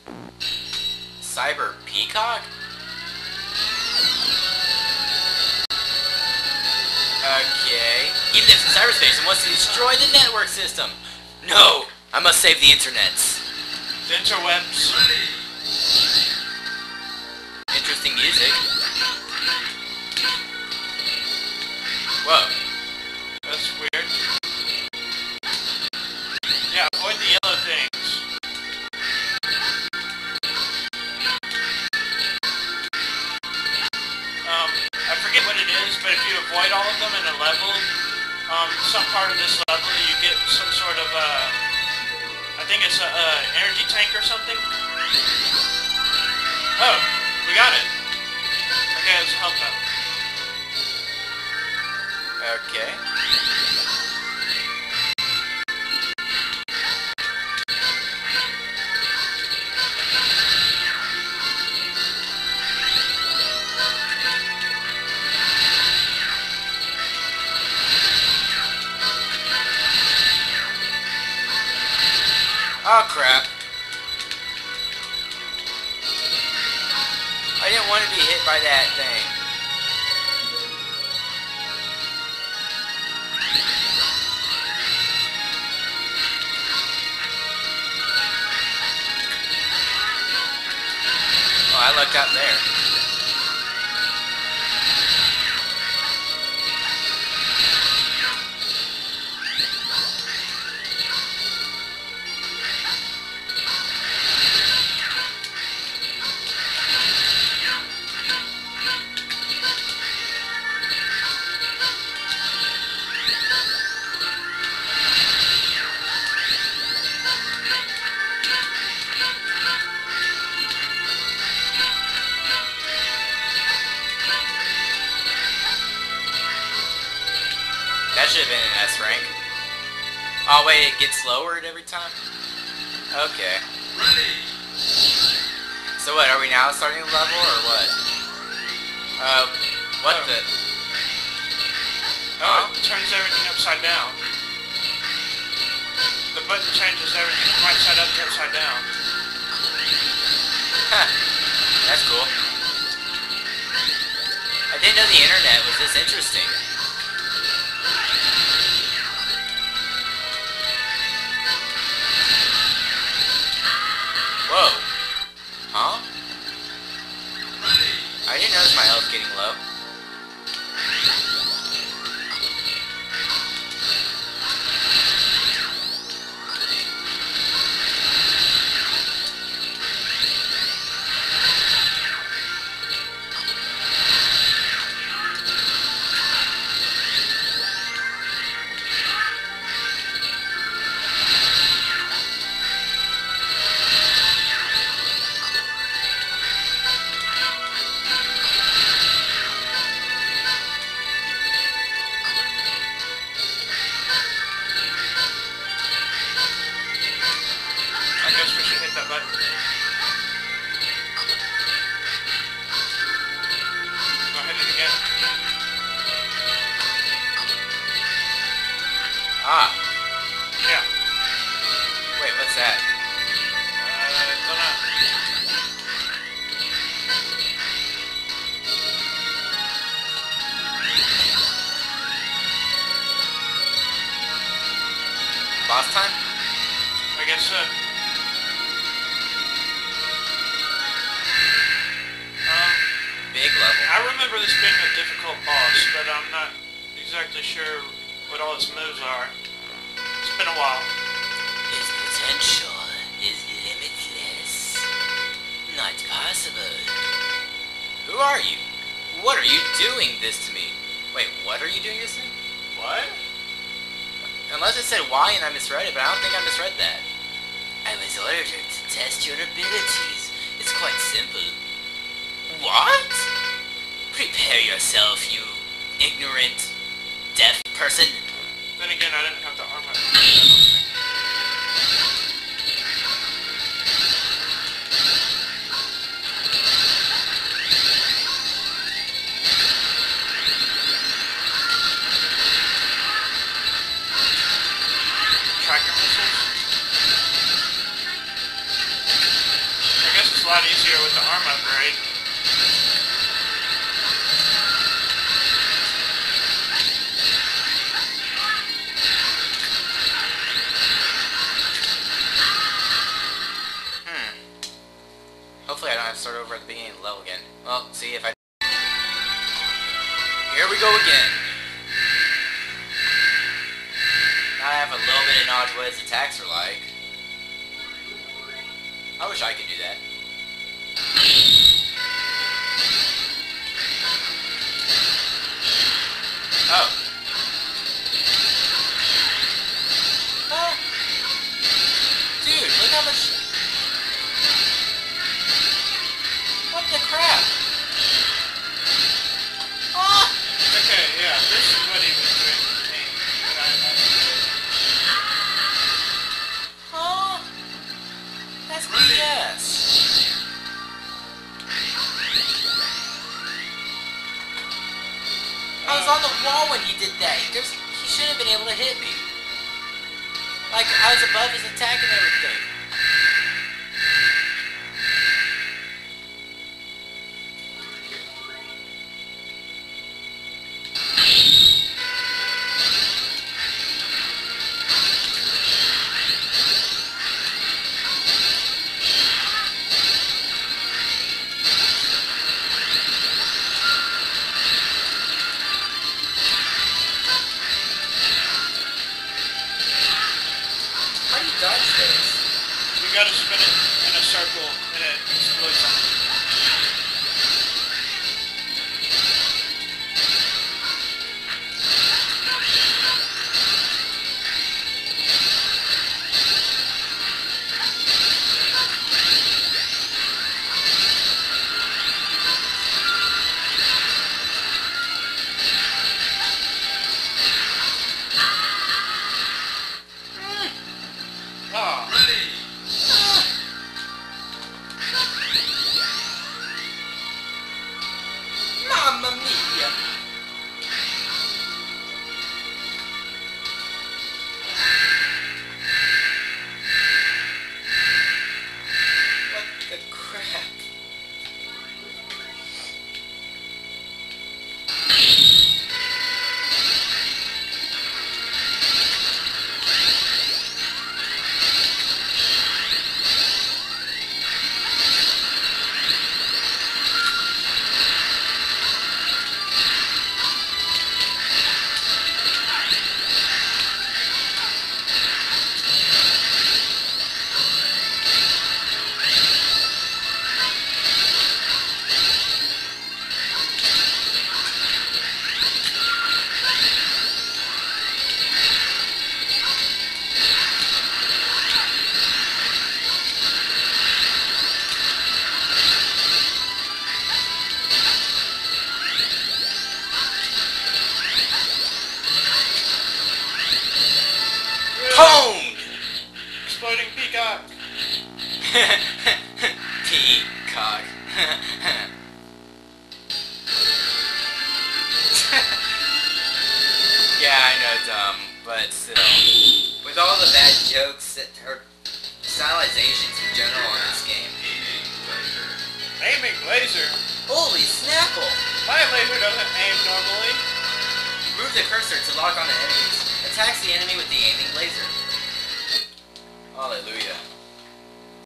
Cyber Peacock? Okay. He lives in cyberspace and wants to destroy the network system. No! I must save the internets. The interwebs. Interesting music. Whoa. That's weird. Yeah, avoid the yellow things. I forget what it is, but if you avoid all of them in a level, some part of this level you get some sort of, I think it's a energy tank or something. Oh, we got it. Okay, let's help them. Okay. Oh crap. I didn't want to be hit by that thing. Oh, I lucked out there. That should have been an S rank. Oh wait, it gets lowered every time? Okay. So what, are we now starting a level or what? What the? Oh, it turns everything upside down. The button changes everything from right side up to upside down. Huh. That's cool. I didn't know the internet was this interesting. Whoa. Huh? I didn't notice my health getting low. Ah. Yeah. Wait, what's that? Don't know. Boss time? I guess so. Big level. I remember this being a difficult boss, but I'm not exactly sure what all its moves are. It's been a while. His potential is limitless. Not possible. Who are you? What are you doing this to me? Wait, what are you doing this to me? What? Unless it said why and I misread it, but I don't think I misread that. I was ordered to test your abilities. It's quite simple. What? Prepare yourself, you ignorant, deaf person. Then again, I didn't have the armor. I don't think. Tracker missiles? lot easier with the arm upgrade. Hopefully I don't have to start over at the beginning of the level again. Well, see if I... Here we go again. Now I have a little bit of knowledge what his attacks are like. I wish I could do that. Oh. Ah. Dude, look how much... What the crap? Ah! Okay, yeah, this is what he was doing. Huh? That's BS. I was on the wall when he did that. He shouldn't have been able to hit me. Like, I was above his attack and everything. Dodge this. You gotta spin it in a circle and it explodes on it. Mamma mia! What the crap? Pwned! Exploding Peacock. Peacock. Yeah, I know, dumb, but still. With all the bad jokes or stylizations in general in this game. Aiming laser. Holy snapple! My laser doesn't aim normally. Move the cursor to lock onto enemies. Attacks the enemy with the aiming laser. Hallelujah.